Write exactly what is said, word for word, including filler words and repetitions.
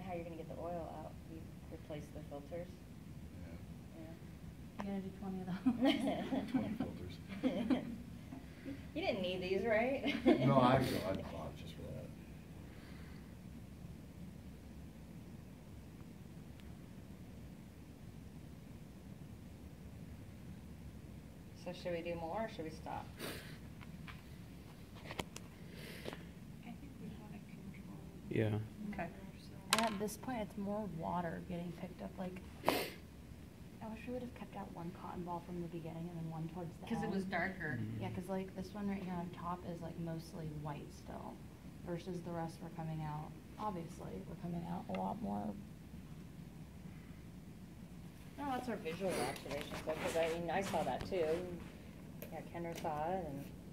how you're gonna get the oil out. You replace the filters. Yeah. Yeah. You're gonna do twenty of those? twenty filters. You didn't need these, right? No, I, I bought just for that. So should we do more or should we stop? I think we want to control. Yeah. Okay. And at this point, it's more water getting picked up, like, I wish we would have kept out one cotton ball from the beginning and then one towards the end. Because it was darker. Mhm. Yeah, cause like this one right here on top is like mostly white still, versus the rest were coming out, obviously, we're coming out a lot more. No, that's our visual observations, though, because I mean, I saw that too. Yeah, Kendra saw it, and